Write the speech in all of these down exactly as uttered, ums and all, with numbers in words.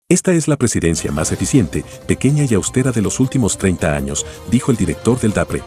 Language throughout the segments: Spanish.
Esta es la presidencia más eficiente, pequeña y austera de los últimos treinta años, dijo el director del DAPRE.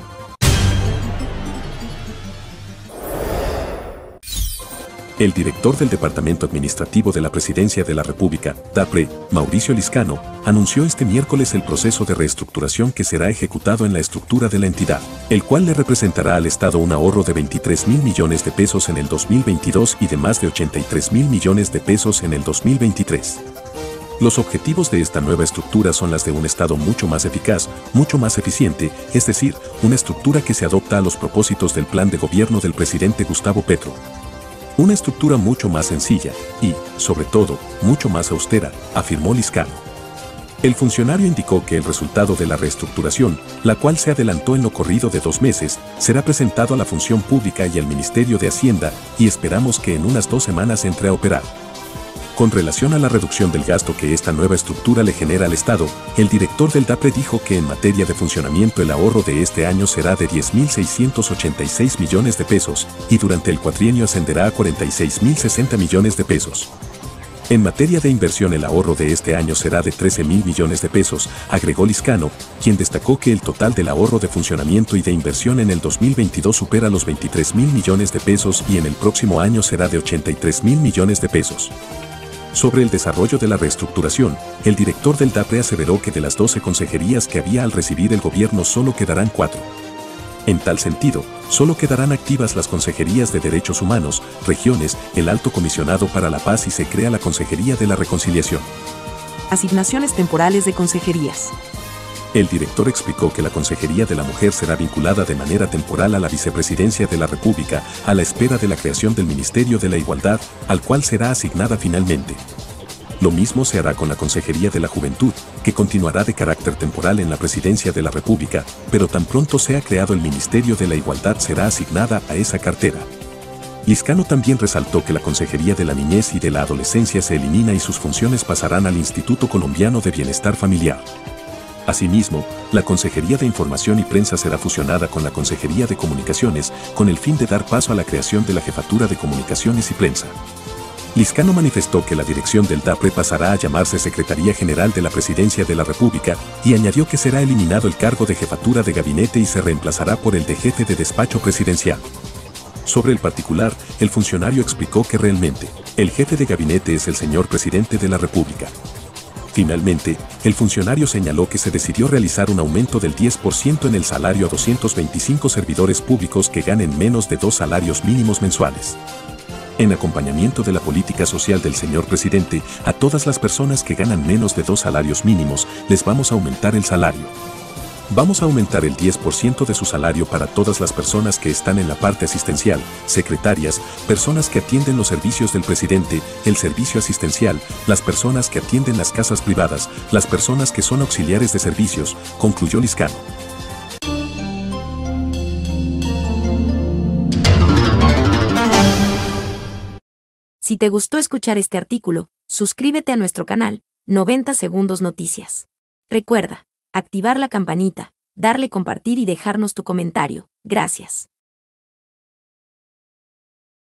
El director del Departamento Administrativo de la Presidencia de la República, DAPRE, Mauricio Liscano, anunció este miércoles el proceso de reestructuración que será ejecutado en la estructura de la entidad, el cual le representará al Estado un ahorro de veintitrés mil millones de pesos en el dos mil veintidós y de más de ochenta y tres mil millones de pesos en el dos mil veintitrés. Los objetivos de esta nueva estructura son las de un Estado mucho más eficaz, mucho más eficiente, es decir, una estructura que se adopta a los propósitos del plan de gobierno del presidente Gustavo Petro. Una estructura mucho más sencilla y, sobre todo, mucho más austera, afirmó Liscano. El funcionario indicó que el resultado de la reestructuración, la cual se adelantó en lo corrido de dos meses, será presentado a la función pública y al Ministerio de Hacienda y esperamos que en unas dos semanas entre a operar. Con relación a la reducción del gasto que esta nueva estructura le genera al Estado, el director del DAPRE dijo que en materia de funcionamiento el ahorro de este año será de diez mil seiscientos ochenta y seis millones de pesos y durante el cuatrienio ascenderá a cuarenta y seis mil sesenta millones de pesos. En materia de inversión el ahorro de este año será de trece mil millones de pesos, agregó Liscano, quien destacó que el total del ahorro de funcionamiento y de inversión en el dos mil veintidós supera los veintitrés mil millones de pesos y en el próximo año será de ochenta y tres mil millones de pesos. Sobre el desarrollo de la reestructuración, el director del DAPRE aseveró que de las doce consejerías que había al recibir el gobierno solo quedarán cuatro. En tal sentido, solo quedarán activas las consejerías de Derechos Humanos, Regiones, el Alto Comisionado para la Paz y se crea la Consejería de la Reconciliación. Asignaciones temporales de consejerías. El director explicó que la Consejería de la Mujer será vinculada de manera temporal a la Vicepresidencia de la República, a la espera de la creación del Ministerio de la Igualdad, al cual será asignada finalmente. Lo mismo se hará con la Consejería de la Juventud, que continuará de carácter temporal en la Presidencia de la República, pero tan pronto sea creado el Ministerio de la Igualdad será asignada a esa cartera. Liscano también resaltó que la Consejería de la Niñez y de la Adolescencia se elimina y sus funciones pasarán al Instituto Colombiano de Bienestar Familiar. Asimismo, la Consejería de Información y Prensa será fusionada con la Consejería de Comunicaciones, con el fin de dar paso a la creación de la Jefatura de Comunicaciones y Prensa. Liscano manifestó que la dirección del DAPRE pasará a llamarse Secretaría General de la Presidencia de la República y añadió que será eliminado el cargo de Jefatura de Gabinete y se reemplazará por el de Jefe de Despacho Presidencial. Sobre el particular, el funcionario explicó que realmente, el jefe de gabinete es el señor Presidente de la República. Finalmente, el funcionario señaló que se decidió realizar un aumento del diez por ciento en el salario a doscientos veinticinco servidores públicos que ganen menos de dos salarios mínimos mensuales. En acompañamiento de la política social del señor presidente, a todas las personas que ganan menos de dos salarios mínimos, les vamos a aumentar el salario. Vamos a aumentar el diez por ciento de su salario para todas las personas que están en la parte asistencial, secretarias, personas que atienden los servicios del presidente, el servicio asistencial, las personas que atienden las casas privadas, las personas que son auxiliares de servicios, concluyó Liscano. Si te gustó escuchar este artículo, suscríbete a nuestro canal, noventa Segundos Noticias. Recuerda, activar la campanita, darle compartir y dejarnos tu comentario. Gracias.